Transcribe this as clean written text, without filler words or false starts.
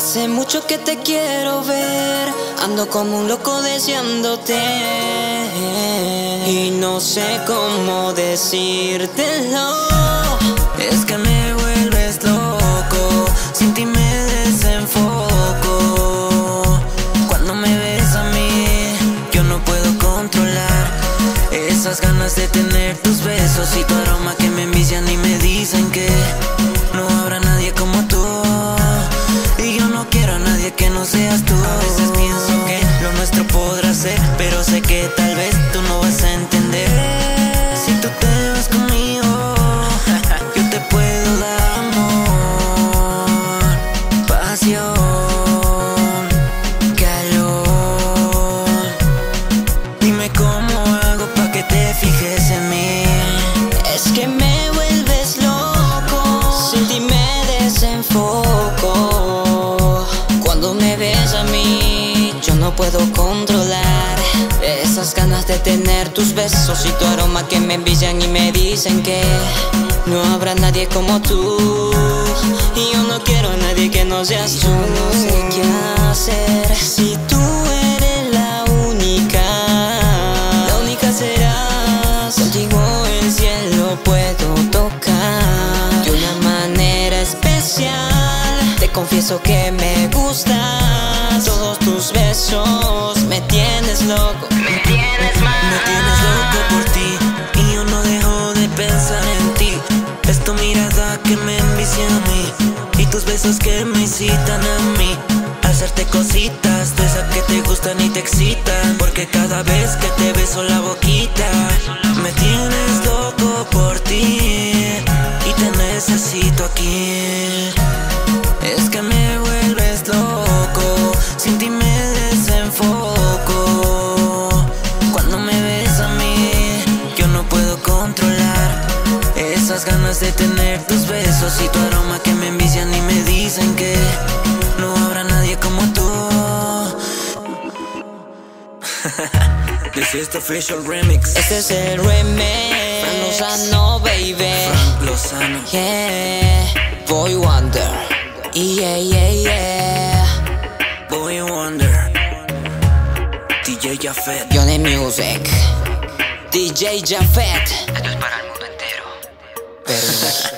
Hace mucho que te quiero ver, ando como un loco deseándote y no sé cómo decírtelo. Es que me vuelves loco, sin ti me desenfoco. Cuando me ves a mí, yo no puedo controlar esas ganas de tener tus besos y tu aroma que me envician y me dicen que no habrá nadie como tú. Y yo no quiero a nadie que no seas tú. A veces pienso que lo nuestro podrá ser, pero sé que tal vez tú no vas a entender. Si tú te vas conmigo, yo te puedo dar amor, pasión, calor. Dime cómo hago pa' que te fijes en mí. Es que me vuelves loco, sin ti me desenfoco. Cuando me ves a mí, yo no puedo controlar esas ganas de tener tus besos y tu aroma que me envician y me dicen que no habrá nadie como tú. Y yo no quiero a nadie que no seas tú. No sé qué hacer si tú eres la única serás. Contigo el cielo puedo tocar de una manera especial. Te confieso que me gustas, todos tus besos me tienes loco, me tienes mal. Me tienes loco por ti y yo no dejo de pensar en ti. Es tu mirada que me envicia a mí y tus besos que me incitan a mí. Hacerte cositas de esas que te gustan y te excitan, porque cada vez que te beso la boquita me tienes loco por ti y te necesito aquí. Es que me vuelves loco, sin ti me desenfoco. Cuando me ves a mí, yo no puedo controlar esas ganas de tener tus besos y tu aroma que me envician y me dicen que no habrá nadie como tú. This is the official remix. Este es el remix, Frank Lozano, baby. Frank Lozano. Yeah, Boy Wonder. Yeah, yeah, yeah. Boy Wonder. DJ Jafet. Johnny Music. DJ Jafet. Esto es para el mundo entero. Pero